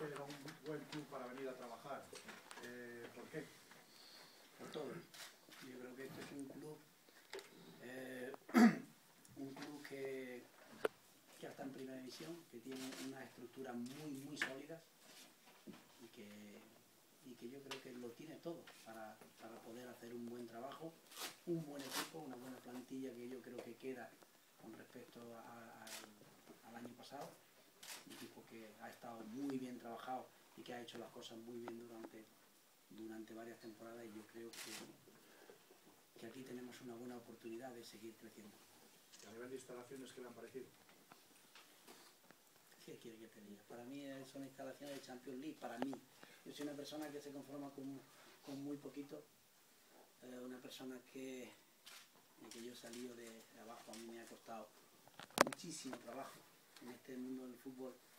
que era un buen club para venir a trabajar. ¿Por qué? Por todo. Yo creo que este es un club que está en primera división, que tiene unas estructuras muy sólidas y que yo creo que lo tiene todo para poder hacer un buen trabajo, un buen equipo, una buena plantilla que yo creo que queda con respecto al año pasado. Un equipo que ha estado muy bien trabajado y que ha hecho las cosas muy bien durante varias temporadas, y yo creo que aquí tenemos una buena oportunidad de seguir creciendo. A nivel de instalaciones, ¿qué le han parecido? ¿Qué quiere que te diga? Para mí son instalaciones de Champions League, para mí. Yo soy una persona que se conforma con muy poquito, una persona que yo he salido de abajo. A mí me ha costado muchísimo trabajo en este mundo del fútbol.